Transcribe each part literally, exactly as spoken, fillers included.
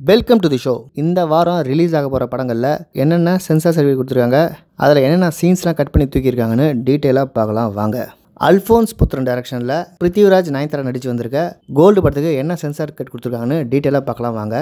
Welcome to the show. இந்த வாரம் release ஆக போகிற படங்களில் என்னென்ன சென்சார் சர்டிஃபிகேட் கொடுத்துருக்காங்க, அதில் என்னென்ன சீன்ஸ்லாம் கட் பண்ணி தூக்கியிருக்காங்கன்னு டீட்டெயிலாக பார்க்கலாம் வாங்க. அல்ஃபோன்ஸ் புத்ரன் டைரக்ஷனில் பிருத்திவிராஜ் நயன்தாரா நடித்து வந்திருக்க கோல்டு படத்துக்கு என்ன சென்சார் கட் கொடுத்துருக்காங்கன்னு டீட்டெயிலாக பார்க்கலாம் வாங்க.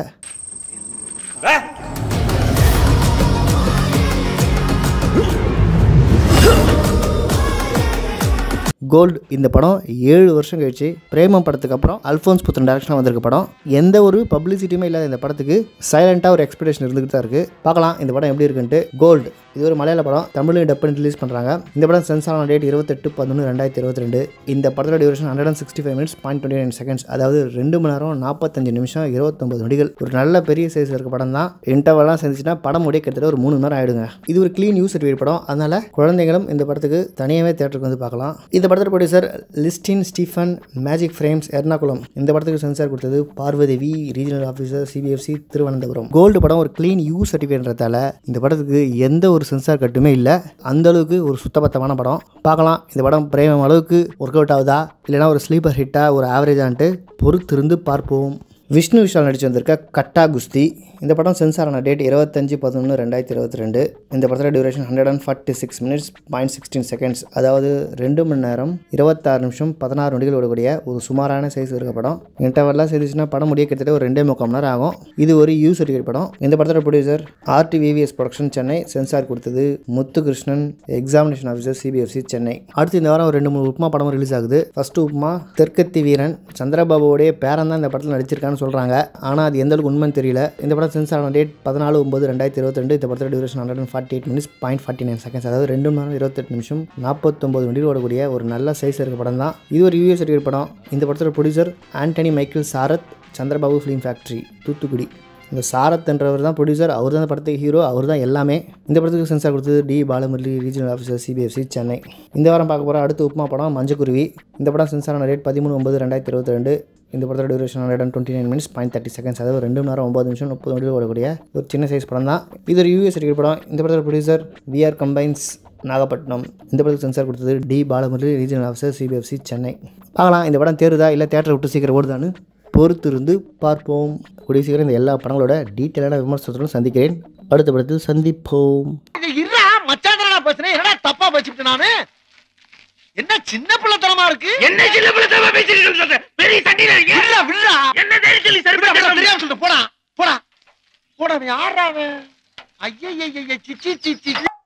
கோல்டு இந்த படம் ஏழு வருஷம் கழிச்சு பிரேமம் படத்துக்கு அப்புறம் அல்ஃபோன்ஸ் புத்ரன் டைரக்ஷனில் வந்திருக்க படம். எந்த ஒரு பப்ளிசிட்டியுமே இல்லாத இந்த படத்துக்கு சைலண்டாக ஒரு எக்ஸ்பெக்டேஷன் இருந்துகிட்டு தான் இருக்குது. பார்க்கலாம் இந்த படம் எப்படி இருக்குன்ட்டு. கோல்டு இது ஒரு மலையாள படம், தமிழையும் டப் பண்ணி ரிலீஸ் பண்ணுறாங்க. இந்த படம் சென்சார் ஆன டேட் இருபத்தெட்டு பதினொன்று ரெண்டாயிரத்தி இருபத்தி ரெண்டு. இந்த படத்தோட duration hundred and sixty five minutes point twenty nine seconds, அதாவது ரெண்டு மணி நேரம் நாற்பத்தஞ்சு நிமிஷம் இருபத்தொம்பது நொடிகள். ஒரு நல்ல பெரிய சைஸில் இருக்க படம் தான். இன்டர்வெல்லாம் செஞ்சுன்னா படம் முடிய கிட்டத்தட்ட ஒரு மூணு மணி நேரம் ஆயிடுங்க. இது ஒரு க்ளீன் யூஸ் சர்டிஃபிகேட் படம், அதனால குழந்தைகளும் இந்த படத்துக்கு தனியாகவே தேட்டருக்கு வந்து பார்க்கலாம். இந்த படத்தோட producer Listin Stephen, magic frames Ernakulam. இந்த படத்துக்கு சென்சார் கொடுத்தது Parvathi, regional officer, CBFC Thiruvananthapuram. Gold படம் ஒரு க்ளீன் யூஸ் சர்டிஃபிகேட்ன்றதால இந்த படத்துக்கு எந்த ஒரு சென்சார் கட்டுமே இல்லை. அந்த அளவுக்கு ஒரு சுத்தபத்தமான படம். பார்க்கலாம் இந்த படம் பிரேமம் அளவுக்கு ஒர்க் அவுட் ஆகுதா, இல்லைனா ஒரு ஸ்லீப்பர் ஹிட்டா, ஒரு ஆவரேஜான்ட்டு பொறுத்திருந்து பார்ப்போம். விஷ்ணு விஷால் நடிச்சு வந்திருக்க கட்டா குஸ்தி. இந்த படம் சென்சார் ஆன டேட் இருபத்தஞ்சு பதினொன்று ரெண்டாயிரத்தி இருபத்தி ரெண்டு. இந்த படத்தோட duration hundred and forty six minutes point sixteen seconds, அதாவது ரெண்டு மணி நேரம் இருபத்தாறு நிமிஷம் பதினாறு நொடிகள் ஓடக்கூடிய ஒரு சுமாரான சைஸ் இருக்க படம். இன்டர்வெல்லாம் செய்துச்சுன்னா படம் முடிய கிட்டத்தட்ட ஒரு ரெண்டே முக்கால் மணி நேரம் ஆகும். இது ஒரு யூ சர்டிஃபிகேட் படம். இந்த படத்தோட producer RTVVS production Chennai. Censor கொடுத்தது Muthukrishnan, examination officer, CBFC Chennai. அடுத்து இந்த வாரம் ரெண்டு மூணு உப்புமா படமும் ரிலீஸ் ஆகுது. ஃபர்ஸ்ட் உப்புமா தெற்கத்தி வீரன், சந்திரபாபுவோடைய பேரன் தான் இந்த படத்தில் நடிச்சிருக்கான்னு சொல்கிறாங்க. ஆனால் அது எந்த அளவுக்கு உண்மைன்னு தெரியல. இந்த படம் சென்சார் ஆன டேட் பதினாலு ஒன்பது ரெண்டாயிரத்தி இருபத்தி ரெண்டு. இந்த படத்தோட duration hundred and forty eight minutes point forty nine seconds, அதாவது ரெண்டு மணி நேரம் இருபத்தெட்டு நிமிஷம் நாற்பத்தொம்பது நொடிகள் ஓடக்கூடிய ஒரு நல்ல சைஸ் இருக்க படம் தான். இது ஒரு யூஎஸ் சர்டிஃபிகேட் படம். இந்த படத்தோட producer Antony Michael Sarath, Chandrababu film factory, Thoothukudi. இந்த சாரத் என்றவர் தான் ப்ரொடியூசர், அவர் தான் இந்த படத்துக்கு ஹீரோ, அவர் தான் எல்லாமே. இந்த படத்துக்கு சென்சார் கொடுத்தது D Balamurali, regional officer, CBFC Chennai. இந்த வாரம் பார்க்க போகிற அடுத்த உப்புமா படம் மஞ்சக்குருவி. இந்த படம் சென்சார் ஆன டேட் பதிமூணு ஒன்பது ரெண்டாயிரத்தி இருபத்தி ரெண்டு. இந்த படத்தோட duration hundred and twenty nine minutes point thirty seconds, அதாவது ரெண்டு மணி நேரம் ஒம்பது நிமிஷம் முப்பது நொடிகள் ஓடக்கூடிய ஒரு சின்ன சைஸ் படம் தான். இது ஒரு யூஎஸ் சர்டிஃபிகேட் படம். இந்த படத்தோட ப்ரொடியூசர் விஆர் கம்பைன்ஸ், நாகப்பட்டினம். இந்த படத்துக்கு சென்சார் கொடுத்தது D Balamurali, regional officer, CBFC Chennai. பார்க்கலாம் இந்த படம் தேருதா இல்லை தேட்டரை விட்டு சீக்கிரம் ஓடுதான்னு பொறுத்திருந்து பார்ப்போம். கூடிய சீக்கிரம் இந்த எல்லா படங்களோட டீட்டெயிலான விமர்சனத்துடன் சந்திக்கிறேன். அடுத்த படத்தில் சந்திப்போம். என்ன சின்ன பிள்ளைத்தனமா இருக்கு? என்ன சின்ன பிள்ளைத்தனமா பேசிட்டு சொல்ற? பெரிய சண்டையில இருக்கீங்க. இல்ல வில்ல. என்ன தைரியத்துல சரி தெரியாம சொல்லிட்டு போடா. போடா. போடா நீ ஆறானே. ஐயய்யய்ய சிச்சி சிச்சி